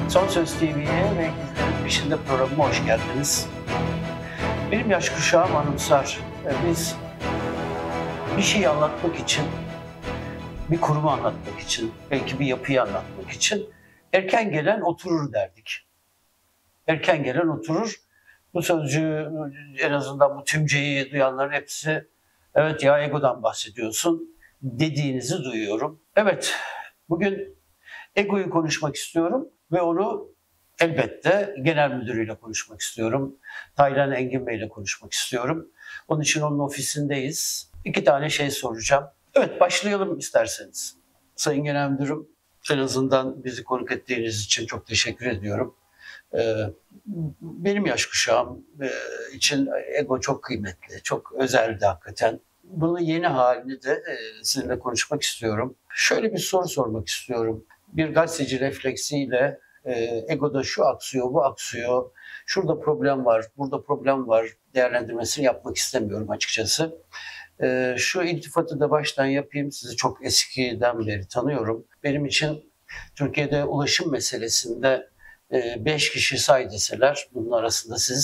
Son Söz TV'ye ve İngilizlerin Peşinde programıma hoş geldiniz. Benim yaş kuşağım anımsar. Biz bir şeyi anlatmak için, bir kurumu anlatmak için, belki bir yapıyı anlatmak için erken gelen oturur derdik. Erken gelen oturur. Bu sözcüğü, en azından bu tümceyi duyanların hepsi, evet ya egodan bahsediyorsun dediğinizi duyuyorum. Evet, bugün egoyu konuşmak istiyorum ve onu elbette genel müdürüyle konuşmak istiyorum. Taylan Engin Bey'le konuşmak istiyorum. Onun için onun ofisindeyiz. 2 tane şey soracağım. Evet, başlayalım isterseniz. Sayın Genel Müdürüm, en azından bizi konuk ettiğiniz için çok teşekkür ediyorum. Benim yaş kuşağım için ego çok kıymetli, çok özeldi hakikaten. Bunun yeni halini de sizinle konuşmak istiyorum. Şöyle bir soru sormak istiyorum. Bir gazeteci refleksiyle egoda şu aksıyor, bu aksıyor, şurada problem var, burada problem var değerlendirmesini yapmak istemiyorum açıkçası. Şu iltifatı da baştan yapayım. Sizi çok eskiden beri tanıyorum. Benim için Türkiye'de ulaşım meselesinde 5 kişi say deseler bunun arasında sizi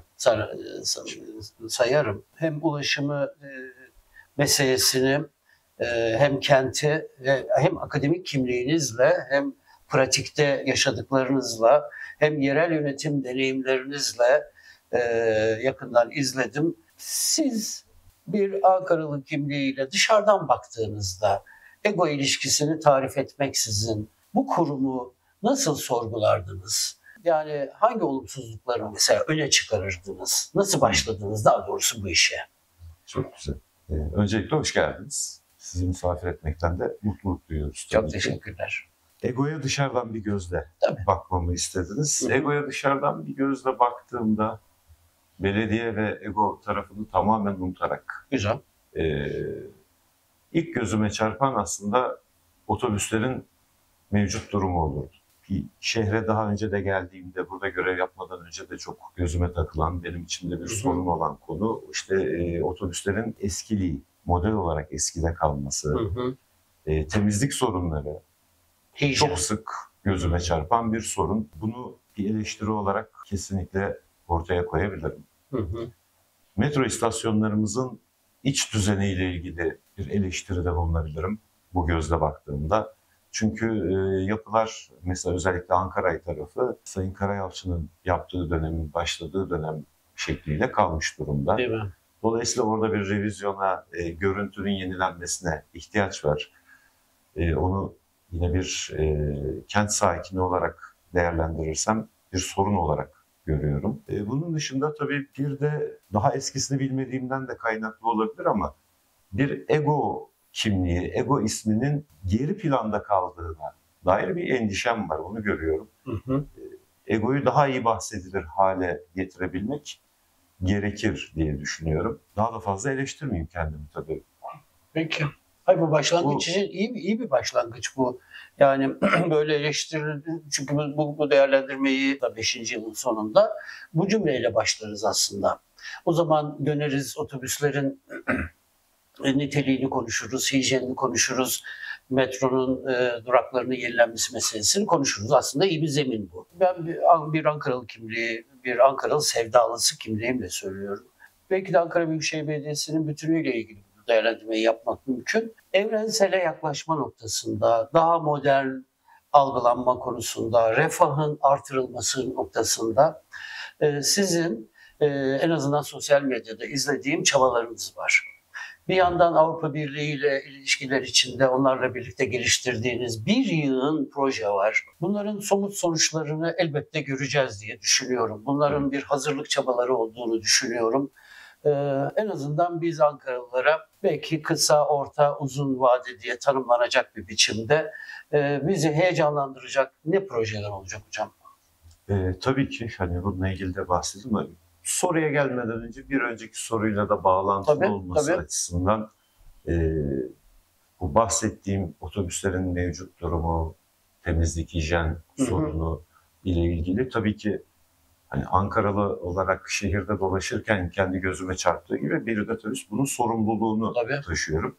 sayarım. Hem ulaşımı meselesini hem kenti hem akademik kimliğinizle hem pratikte yaşadıklarınızla hem yerel yönetim deneyimlerinizle yakından izledim. Siz bir Ankaralı kimliğiyle dışarıdan baktığınızda ego ilişkisini tarif etmeksizin bu kurumu nasıl sorgulardınız? Yani hangi olumsuzlukları mesela öne çıkarırdınız? Nasıl başladınız daha doğrusu bu işe? Çok güzel. Öncelikle hoş geldiniz. Sizi misafir etmekten de mutluluk duyuyoruz. Çok teşekkürler. Egoya dışarıdan bir gözle Tabii. bakmamı istediniz. Hı hı. Egoya dışarıdan bir gözle baktığımda belediye ve ego tarafını tamamen unutarak Güzel. ilk gözüme çarpan aslında otobüslerin mevcut durumu olurdu. Bir şehre daha önce de geldiğimde, burada görev yapmadan önce de çok gözüme takılan, benim içimde bir sorun olan konu işte otobüslerin eskiliği, model olarak eskide kalması, temizlik sorunları çok sık gözüme çarpan bir sorun. Bunu bir eleştiri olarak kesinlikle ortaya koyabilirim. Metro istasyonlarımızın iç düzeniyle ilgili bir eleştiride bulunabilirim bu gözle baktığımda. Çünkü yapılar, mesela özellikle Ankara tarafı, Sayın Karayalçı'nın yaptığı dönemin başladığı dönem şekliyle kalmış durumda. Değil mi? Dolayısıyla orada bir revizyona, görüntünün yenilenmesine ihtiyaç var. Onu yine bir kent sakini olarak değerlendirirsem bir sorun olarak görüyorum. Bunun dışında tabii bir de daha eskisini bilmediğimden de kaynaklı olabilir ama bir ego kimliği, ego isminin geri planda kaldığına dair bir endişem var, onu görüyorum. Egoyu daha iyi bahsedilir hale getirebilmek gerekir diye düşünüyorum. Daha da fazla eleştirmeyeyim kendimi tabii. Peki. Hayır, bu başlangıç için iyi bir başlangıç bu. Yani böyle eleştiri, çünkü bu değerlendirmeyi da 5. yılın sonunda bu cümleyle başlarız aslında. O zaman döneriz otobüslerin niteliğini konuşuruz, hijyenini konuşuruz, metronun duraklarının yenilenmesi meselesini konuşuruz. Aslında iyi bir zemin bu. Ben bir Ankaralı kimliği, bir Ankaralı sevdalısı kimliğimle söylüyorum. Belki de Ankara Büyükşehir Belediyesi'nin bütünüyle ilgili bu değerlendirmeyi yapmak mümkün. Evrensele yaklaşma noktasında, daha modern algılanma konusunda, refahın artırılması noktasında sizin en azından sosyal medyada izlediğim çabalarınız var. Bir yandan Avrupa Birliği ile ilişkiler içinde onlarla birlikte geliştirdiğiniz bir yığın proje var. Bunların somut sonuçlarını elbette göreceğiz diye düşünüyorum. Bunların bir hazırlık çabaları olduğunu düşünüyorum. En azından biz Ankaralılara belki kısa, orta, uzun vade diye tanımlanacak bir biçimde bizi heyecanlandıracak ne projeler olacak hocam? Tabii ki hani bununla ilgili de bahsedeyim ama soruya gelmeden önce bir önceki soruyla da bağlantılı olması açısından bu bahsettiğim otobüslerin mevcut durumu, temizlik, hijyen sorunu ile ilgili tabii ki hani Ankaralı olarak şehirde dolaşırken kendi gözüme çarptığı gibi bir de tabii bunun sorumluluğunu taşıyorum.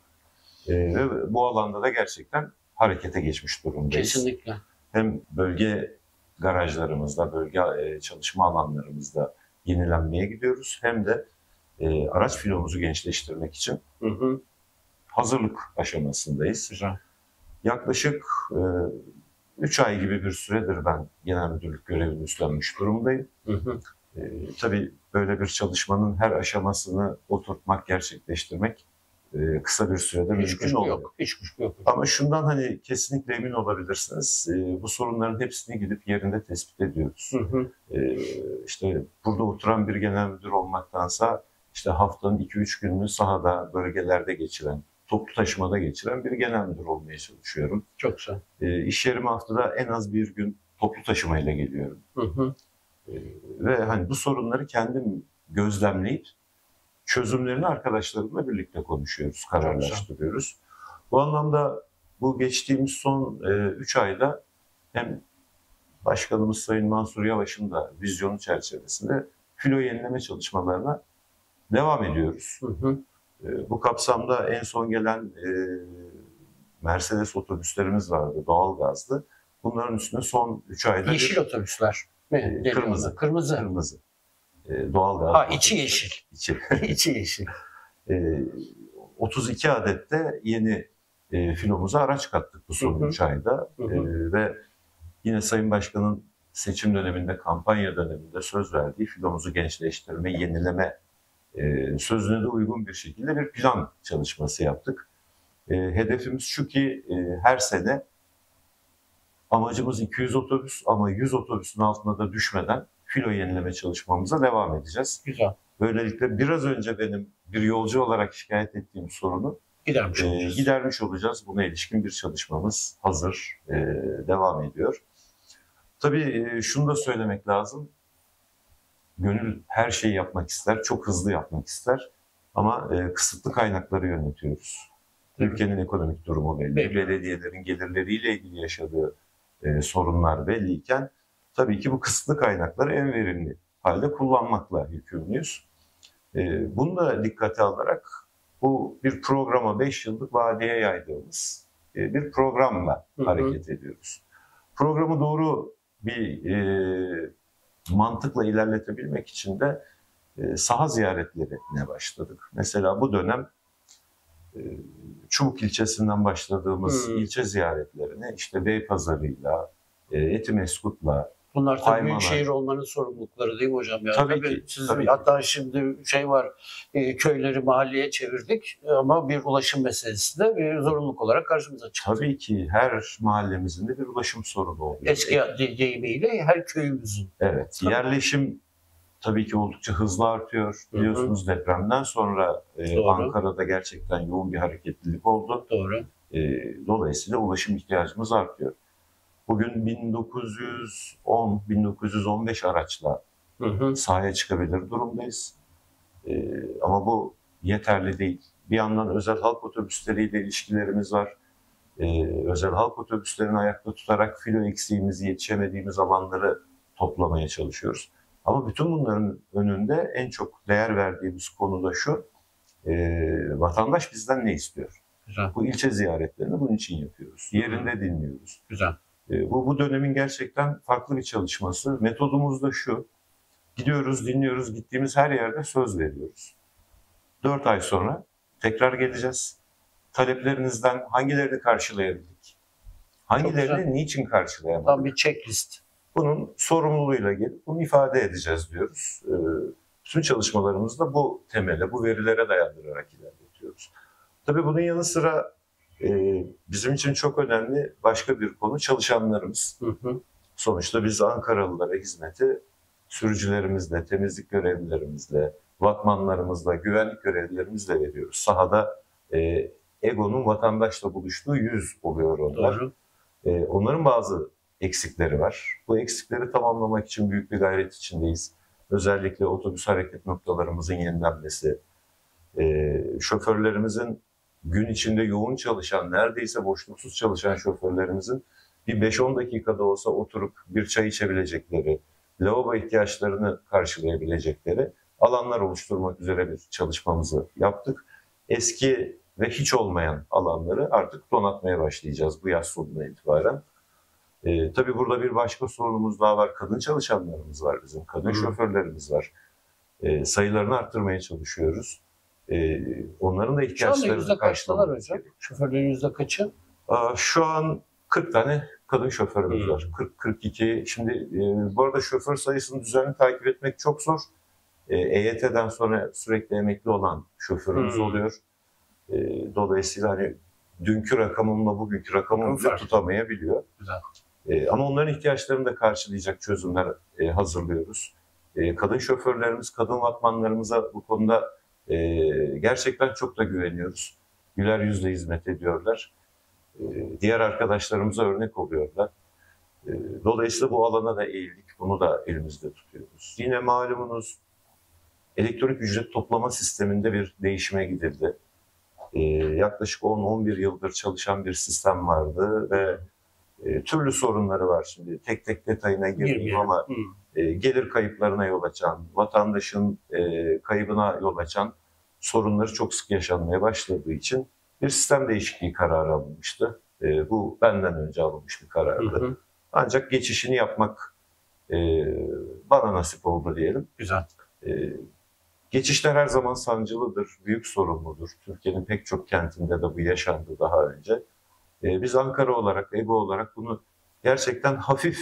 Ve bu alanda da gerçekten harekete geçmiş durumdayız. Kesinlikle. Hem bölge garajlarımızda, bölge çalışma alanlarımızda yenilenmeye gidiyoruz. Hem de araç filomuzu gençleştirmek için hazırlık aşamasındayız. Güzel. Yaklaşık 3 ay gibi bir süredir ben genel müdürlük görevini üstlenmiş durumdayım. Tabii böyle bir çalışmanın her aşamasını oturtmak, gerçekleştirmek kısa bir sürede mümkün olmuyor. Hiç kuşku yok. Ama şundan hani kesinlikle emin olabilirsiniz. Bu sorunların hepsini gidip yerinde tespit ediyoruz. İşte burada oturan bir genel müdür olmaktansa işte haftanın 2-3 gününü sahada, bölgelerde geçiren, toplu taşımada geçiren bir genel müdür olmaya çalışıyorum. Çok güzel. İş yerime haftada en az bir gün toplu taşımayla geliyorum. Ve hani bu sorunları kendim gözlemleyip çözümlerini arkadaşlarımla birlikte konuşuyoruz, kararlaştırıyoruz. Bu anlamda bu geçtiğimiz son 3 ayda hem Başkanımız Sayın Mansur Yavaş'ın da vizyonu çerçevesinde filo yenileme çalışmalarına devam ediyoruz. Bu kapsamda en son gelen Mercedes otobüslerimiz vardı, doğalgazlı. Bunların üstüne son 3 ayda... Yeşil otobüsler mi? Kırmızı. Kırmızı. Doğalgaz. İçi yeşil. İçi yeşil. 32 adet de yeni filomuza araç kattık bu son 3 ayda. Ve yine Sayın Başkan'ın seçim döneminde, kampanya döneminde söz verdiği filomuzu gençleştirme, yenileme sözüne de uygun bir şekilde bir plan çalışması yaptık. Hedefimiz şu ki her sene amacımız 200 otobüs ama 100 otobüsün altına da düşmeden filo yenileme çalışmamıza devam edeceğiz. Güzel. Böylelikle biraz önce benim bir yolcu olarak şikayet ettiğim sorunu gidermiş olacağız. Buna ilişkin bir çalışmamız hazır, devam ediyor. Tabii şunu da söylemek lazım. Gönül her şeyi yapmak ister, çok hızlı yapmak ister ama kısıtlı kaynakları yönetiyoruz. Ülkenin ekonomik durumu belli, belediyelerin gelirleriyle ilgili yaşadığı sorunlar belliyken tabii ki bu kısıtlı kaynakları en verimli halde kullanmakla yükümlüyüz. Bunu da dikkate alarak bu bir programa 5 yıllık vadeye yaydığımız bir programla hareket ediyoruz. Programı doğru bir mantıkla ilerletebilmek için de saha ziyaretlerine başladık. Mesela bu dönem Çubuk ilçesinden başladığımız ilçe ziyaretlerine işte Beypazarı'yla, Etimeskut'la, bunlar tabii büyükşehir olmanın sorumlulukları değil mi hocam? Yani tabii hatta şimdi var, köyleri mahalleye çevirdik ama bir ulaşım meselesi de bir zorunluluk olarak karşımıza çıktı. Tabii ki her mahallemizin de bir ulaşım sorunu oluyor. Eski deyimiyle her köyümüzün. Evet, yerleşim tabii ki oldukça hızlı artıyor. Biliyorsunuz depremden sonra Ankara'da gerçekten yoğun bir hareketlilik oldu. Doğru. Dolayısıyla ulaşım ihtiyacımız artıyor. Bugün 1910-1915 araçla sahaya çıkabilir durumdayız. Ama bu yeterli değil. Bir yandan özel halk otobüsleriyle ilişkilerimiz var. Özel halk otobüslerini ayakta tutarak filo eksiğimizi, yetişemediğimiz alanları toplamaya çalışıyoruz. Ama bütün bunların önünde en çok değer verdiğimiz konu da şu, vatandaş bizden ne istiyor? Güzel. Bu ilçe ziyaretlerini bunun için yapıyoruz. Yerinde dinliyoruz. Güzel. Bu dönemin gerçekten farklı bir çalışması. Metodumuz da şu, gidiyoruz, dinliyoruz, gittiğimiz her yerde söz veriyoruz. 4 ay sonra tekrar geleceğiz. Taleplerinizden hangilerini karşılayabildik? Hangilerini niçin karşılayamadık? Tam bir checklist. Bunun sorumluluğuyla gelip bunu ifade edeceğiz diyoruz. Bütün çalışmalarımızda bu temele, bu verilere dayandırarak ilerletiyoruz. Tabii bunun yanı sıra bizim için çok önemli başka bir konu çalışanlarımız. Sonuçta biz Ankaralılara hizmeti sürücülerimizle, temizlik görevlilerimizle, vakmanlarımızla, güvenlik görevlilerimizle veriyoruz. Sahada EGO'nun vatandaşla buluştuğu yüz oluyor onlar. Doğru. Onların bazı eksikleri var. Bu eksikleri tamamlamak için büyük bir gayret içindeyiz. Özellikle otobüs hareket noktalarımızın yenilenmesi, şoförlerimizin gün içinde yoğun çalışan, neredeyse boşluksuz çalışan şoförlerimizin bir 5-10 dakikada olsa oturup bir çay içebilecekleri, lavabo ihtiyaçlarını karşılayabilecekleri alanlar oluşturmak üzere bir çalışmamızı yaptık. Eski ve hiç olmayan alanları artık donatmaya başlayacağız bu yaz sonuna itibaren. Tabii burada bir başka sorunumuz daha var. Kadın çalışanlarımız var bizim. Kadın şoförlerimiz var. Sayılarını arttırmaya çalışıyoruz. Onların da Şu anda ihtiyaçlarını yüzde kaçtalar karşılamamız hocam? gerekiyor. Şoförlerin yüzde kaçı? Şu an 40 tane kadın şoförümüz var. 40-42. Şimdi bu arada şoför sayısını düzenli takip etmek çok zor. EYT'den sonra sürekli emekli olan şoförümüz oluyor. Dolayısıyla hani dünkü rakamımla bugünkü rakamımı tutamayabiliyor. Güzel. Ama onların ihtiyaçlarını da karşılayacak çözümler hazırlıyoruz. Kadın şoförlerimiz, kadın vatmanlarımıza bu konuda gerçekten çok da güveniyoruz. Güler yüzle hizmet ediyorlar. Diğer arkadaşlarımıza örnek oluyorlar. Dolayısıyla bu alana da eğildik. Bunu da elimizde tutuyoruz. Yine malumunuz elektronik ücret toplama sisteminde bir değişime gidildi. Yaklaşık 10-11 yıldır çalışan bir sistem vardı ve türlü sorunları var. Şimdi tek tek detayına girmeyeyim ama gelir kayıplarına yol açan, vatandaşın kaybına yol açan sorunları çok sık yaşanmaya başladığı için bir sistem değişikliği kararı alınmıştı. Bu benden önce alınmış bir karardı. Ancak geçişini yapmak bana nasip oldu diyelim. Güzel. Geçişler her zaman sancılıdır, büyük sorumludur. Türkiye'nin pek çok kentinde de bu yaşandı daha önce. Biz Ankara olarak, EGO olarak bunu gerçekten hafif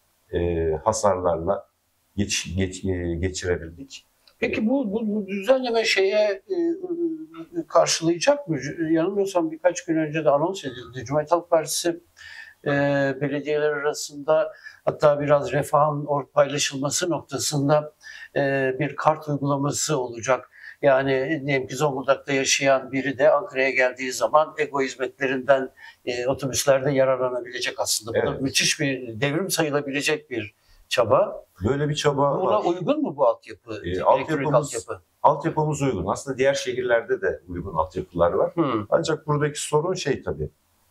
hasarlarla geçirebildik. Peki bu düzenleme karşılayacak mı? Yanılmıyorsam birkaç gün önce de anons edildi. Cumhuriyet Halk Partisi belediyeler arasında, hatta biraz refahın paylaşılması noktasında bir kart uygulaması olacak. Yani diyelim ki Zonguldak'ta yaşayan biri de Ankara'ya geldiği zaman EGO hizmetlerinden otobüslerde yararlanabilecek aslında. Bu da müthiş bir devrim sayılabilecek bir çaba. Böyle bir çaba Buna var. uygun mu bu altyapı? Elektronik altyapı. Altyapımız uygun. Aslında diğer şehirlerde de uygun altyapılar var. Ancak buradaki sorun tabii.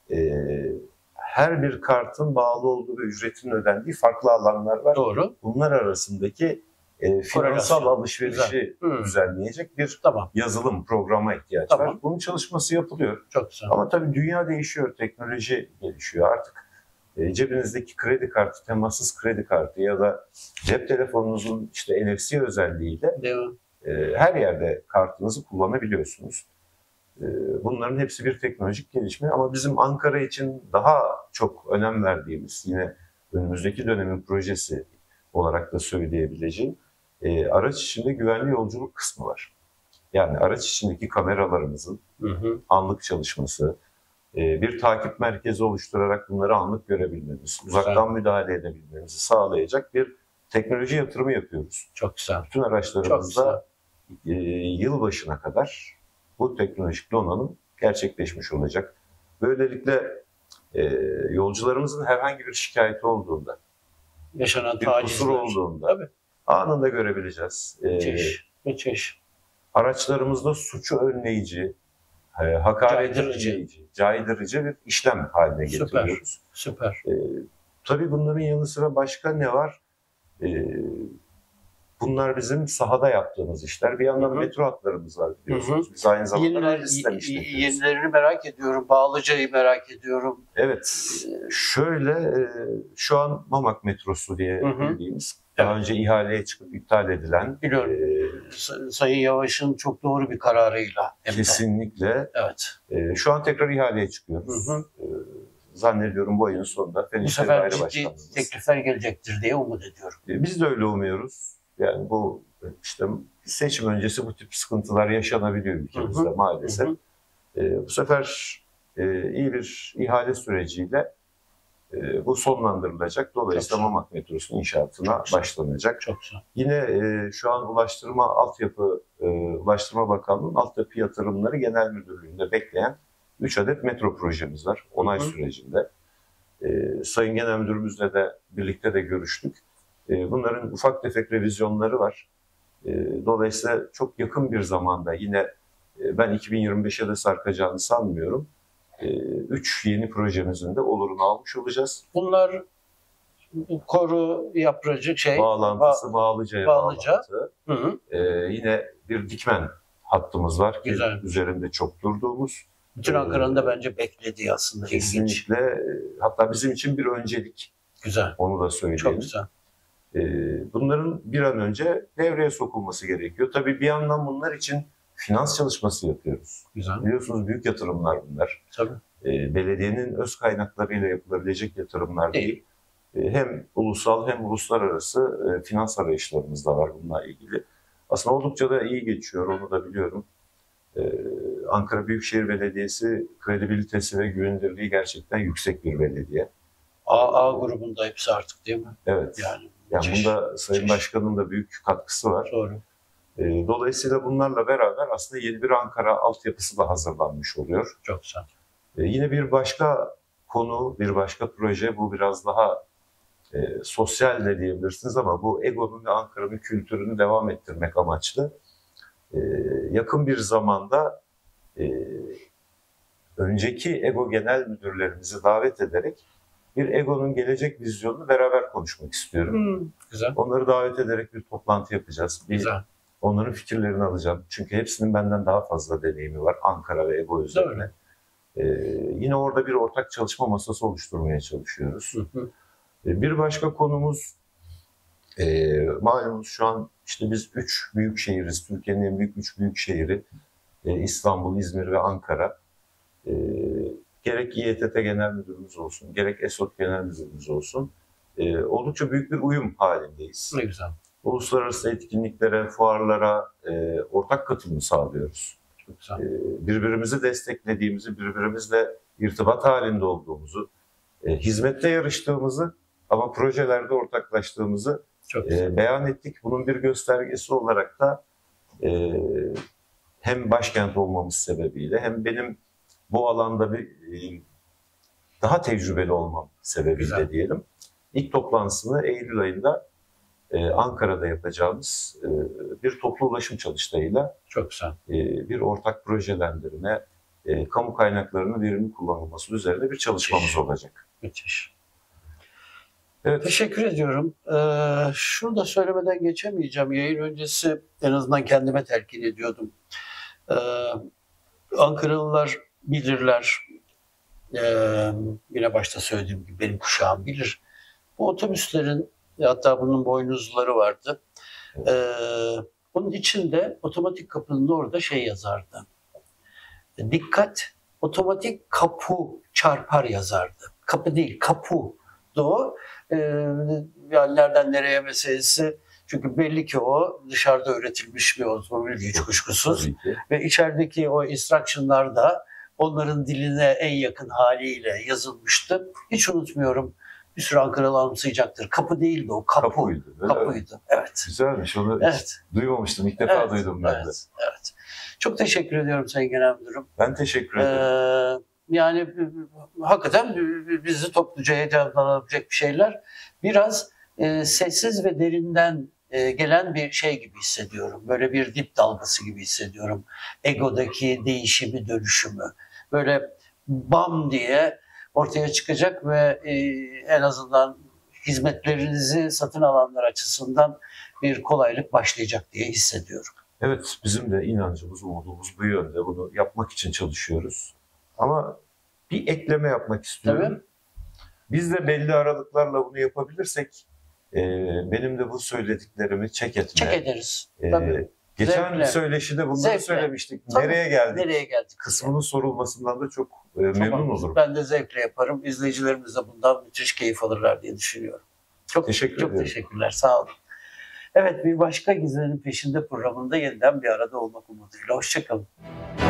Her bir kartın bağlı olduğu ve ücretinin ödendiği farklı alanlar var. Doğru. Bunlar arasındaki finansal alışverişi düzenleyecek bir yazılım, programa ihtiyaç var. Bunun çalışması yapılıyor. Çok güzel. Ama tabii dünya değişiyor, teknoloji gelişiyor. Artık cebinizdeki kredi kartı, temassız kredi kartı ya da cep telefonunuzun NFC özelliğiyle her yerde kartınızı kullanabiliyorsunuz. Bunların hepsi bir teknolojik gelişme ama bizim Ankara için daha çok önem verdiğimiz, yine önümüzdeki dönemin projesi olarak da söyleyebileceğim, araç içinde güvenli yolculuk kısmı var. Yani araç içindeki kameralarımızın anlık çalışması, bir takip merkezi oluşturarak bunları anlık görebilmemiz, uzaktan müdahale edebilmemizi sağlayacak bir teknoloji yatırımı yapıyoruz. Çok güzel. Bütün araçlarımızda yılbaşına kadar bu teknolojik donanım gerçekleşmiş olacak. Böylelikle yolcularımızın herhangi bir şikayeti olduğunda, yaşanan bir kusur olduğunda anında görebileceğiz. Müthiş. Araçlarımızda suçu önleyici, hakaret önleyici, caydırıcı bir işlem haline getiriyoruz. Süper. Tabii bunların yanı sıra başka ne var? Bunlar bizim sahada yaptığımız işler. Bir yandan metro hatlarımız var biliyorsunuz. Biz aynı zamanda raylı sistem işletiyoruz. Yenilerini merak ediyorum. Bağlıca'yı merak ediyorum. Evet. Şu an Mamak metrosu diye bildiğimiz, daha önce ihaleye çıkıp iptal edilen. Biliyorum. Sayın Yavaş'ın çok doğru bir kararıyla. Kesinlikle. Evet. Şu an tekrar ihaleye çıkıyoruz. Zannediyorum bu ayın sonunda. Bu sefer ciddi teklifler gelecektir diye umut ediyorum. Biz de öyle umuyoruz. Yani bu seçim öncesi bu tip sıkıntılar yaşanabiliyor ülkemizde maalesef. Bu sefer iyi bir ihale süreciyle bu sonlandırılacak. Dolayısıyla Mamak metrosunun inşaatına başlanacak. Çok güzel. Yine şu an Ulaştırma Bakanlığı'nın altyapı yatırımları genel müdürlüğünde bekleyen 3 adet metro projemiz var. Onay sürecinde. Sayın Genel Müdürümüzle de birlikte de görüştük. Bunların ufak tefek revizyonları var. Dolayısıyla çok yakın bir zamanda yine ben 2025'e de sarkacağını sanmıyorum. 3 yeni projemizin de olurunu almış olacağız. Bunlar Koru, Yapracık, Bağlantısı, Bağlıca'ya Bağlıca. bağlantı. Yine bir dikmen hattımız var. Güzel. Üzerinde çok durduğumuz. Bütün Ankara'nın da bence beklediği aslında. Kesinlikle. Hatta bizim için bir öncelik. Güzel. Onu da Çok söyleyeyim. güzel. Bunların bir an önce devreye sokulması gerekiyor. Tabii bir yandan bunlar için finans çalışması yapıyoruz. Güzel. Biliyorsunuz büyük yatırımlar bunlar. Tabii. Belediyenin öz kaynaklarıyla yapılabilecek yatırımlar değil. Hem ulusal hem uluslararası finans arayışlarımız da var bununla ilgili. Aslında oldukça da iyi geçiyor, onu da biliyorum. Ankara Büyükşehir Belediyesi kredibilitesi ve güvenilirliği gerçekten yüksek bir belediye. A grubunda hepsi artık değil mi? Evet. Yani Bunda Sayın Başkan'ın da büyük katkısı var. Doğru. Dolayısıyla bunlarla beraber aslında yeni bir Ankara altyapısı da hazırlanmış oluyor. Çok güzel. Yine bir başka konu, bir başka proje, bu biraz daha sosyal de diyebilirsiniz ama bu EGO'nun ve Ankara'nın kültürünü devam ettirmek amaçlı. Yakın bir zamanda önceki EGO genel müdürlerimizi davet ederek bir EGO'nun gelecek vizyonunu beraber konuşmak istiyorum. Güzel. Onları davet ederek bir toplantı yapacağız. Güzel. Onların fikirlerini alacağım. Çünkü hepsinin benden daha fazla deneyimi var Ankara ve EGO üzerine. Yine orada bir ortak çalışma masası oluşturmaya çalışıyoruz. Bir başka konumuz, malumunuz şu an işte biz 3 büyük şehiriz. Türkiye'nin en büyük 3 büyük şehri. İstanbul, İzmir ve Ankara. Gerek İETT Genel Müdürümüz olsun, gerek ESOT Genel Müdürümüz olsun. Oldukça büyük bir uyum halindeyiz. Ne güzel. Uluslararası etkinliklere, fuarlara ortak katılım sağlıyoruz. Çok güzel. Birbirimizi desteklediğimizi, birbirimizle irtibat halinde olduğumuzu, hizmette yarıştığımızı ama projelerde ortaklaştığımızı beyan ettik. Bunun bir göstergesi olarak da hem başkent olmamız sebebiyle hem benim bu alanda daha tecrübeli olmam sebebiyle diyelim. İlk toplantısını Eylül ayında Ankara'da yapacağımız bir toplu ulaşım çalıştayıyla çok güzel. Bir ortak projelendirme, kamu kaynaklarının verimli kullanılması üzerine bir çalışmamız olacak. Müthiş. Evet. Teşekkür ediyorum. Şunu da söylemeden geçemeyeceğim. Yayın öncesi en azından kendime telkin ediyordum. Ankaralılar bilirler. Yine başta söylediğim gibi benim kuşağım bilir. Bu otobüslerin, hatta bunun boynuzları vardı. Onun içinde otomatik kapının orada yazardı. Dikkat, otomatik kapı çarpar yazardı. Kapı değil, kapu. O. Yani nereden nereye meselesi. Çünkü belli ki o dışarıda üretilmiş bir otomobil, hiç kuşkusuz. Ve içerideki o instruction'lar da onların diline en yakın haliyle yazılmıştı. Hiç unutmuyorum. Bir sürü Ankaralı anımsayacaktır. Kapı değildi o, kapuydu. Kapıydı. Evet. Güzelmiş. Onu hiç duymamıştım. İlk defa duydum ben de. Evet. Çok teşekkür ediyorum Sayın Genel Müdürüm. Ben teşekkür ederim. Yani hakikaten bizi topluca heyecanlanacak bir şeyler. Biraz sessiz ve derinden gelen bir şey gibi hissediyorum. Böyle bir dip dalgası gibi hissediyorum. Ego'daki değişimi, dönüşümü. Böyle bam diye ortaya çıkacak ve en azından hizmetlerinizi satın alanlar açısından bir kolaylık başlayacak diye hissediyorum. Evet, bizim de inancımız, umudumuz bu yönde. Bunu yapmak için çalışıyoruz. Ama bir ekleme yapmak istiyorum. Tabii. Biz de belli aralıklarla bunu yapabilirsek benim de bu söylediklerimi check ederiz. Tabii. Geçen Zevkle. söyleşide bunları söylemiştik. Tabii. Nereye geldik? Kısmının sorulmasından da çok memnun olurum. Ben de zevkle yaparım. İzleyicilerimiz de bundan müthiş keyif alırlar diye düşünüyorum. Çok teşekkürler. Sağ olun. Evet, bir başka Gizlerin Peşinde programında yeniden bir arada olmak umuduyla. Hoşça kalın.